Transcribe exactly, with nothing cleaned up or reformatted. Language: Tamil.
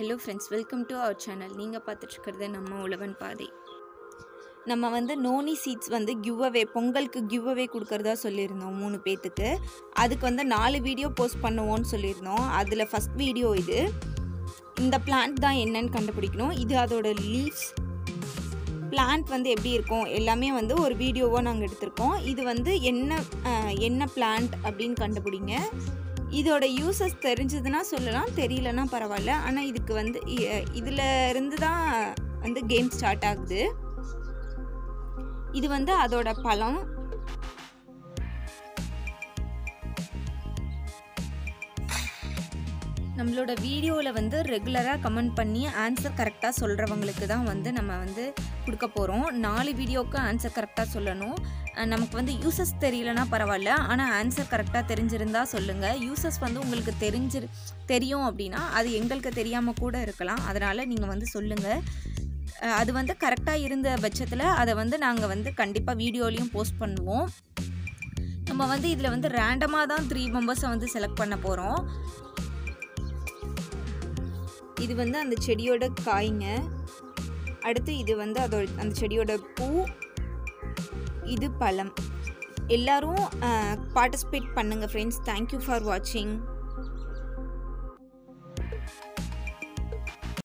Hello friends, welcome to our channel. நீங்கள் பார்த்துட்ருக்கிறது நம்ம உழவன் பாதை. நம்ம வந்து நோனி சீட்ஸ் வந்து கிவ் அவே பொங்கலுக்கு கிவ் அவே கொடுக்கறதா சொல்லியிருந்தோம் மூணு பேர்த்துக்கு. அதுக்கு வந்து நாலு வீடியோ போஸ்ட் பண்ணுவோன்னு சொல்லியிருந்தோம். அதில் ஃபஸ்ட் வீடியோ இது. இந்த பிளான்ட் தான் என்னன்னு கண்டுபிடிக்கணும். இது அதோட லீவ்ஸ். பிளான்ட் வந்து எப்படி இருக்கும் எல்லாமே வந்து ஒரு வீடியோவாக நாங்கள் எடுத்திருக்கோம். இது வந்து என்ன என்ன பிளான்ட் அப்படின்னு கண்டுபிடிங்க. இதோட யூசஸ் தெரிஞ்சதுன்னா சொல்லலாம், தெரியலன்னா பரவாயில்ல. ஆனால் இதுக்கு வந்து இதில் இருந்து தான் வந்து கேம் ஸ்டார்ட் ஆகுது. இது வந்து அதோட பழம். நம்மளோட வீடியோவில் வந்து ரெகுலராக கமெண்ட் பண்ணி ஆன்சர் கரெக்டாக சொல்கிறவங்களுக்கு தான் வந்து நம்ம வந்து கொடுக்க போகிறோம். நாலு வீடியோவுக்கு ஆன்சர் கரெக்டாக சொல்லணும். நமக்கு வந்து யூசஸ் தெரியலனா பரவாயில்ல, ஆனால் ஆன்சர் கரெக்டாக தெரிஞ்சிருந்தால் சொல்லுங்கள். யூசஸ் வந்து உங்களுக்கு தெரிஞ்சு தெரியும் அப்படின்னா அது எங்களுக்கு தெரியாமல் கூட இருக்கலாம். அதனால் நீங்கள் வந்து சொல்லுங்கள். அது வந்து கரெக்டாக இருந்த பட்சத்தில் அதை வந்து நாங்கள் வந்து கண்டிப்பாக வீடியோலையும் போஸ்ட் பண்ணுவோம். நம்ம வந்து இதில் வந்து ரேண்டமாக தான் த்ரீ மெம்பர்ஸை வந்து செலக்ட் பண்ண போகிறோம். இது வந்து அந்த செடியோட காய்ங்க. அடுத்து இது வந்து அதோட அந்த செடியோட பூ. இது பழம். எல்லாரும் பார்ட்டிசிபேட் பண்ணுங்கள் ஃப்ரெண்ட்ஸ். தேங்க்யூ ஃபார் வாட்சிங்.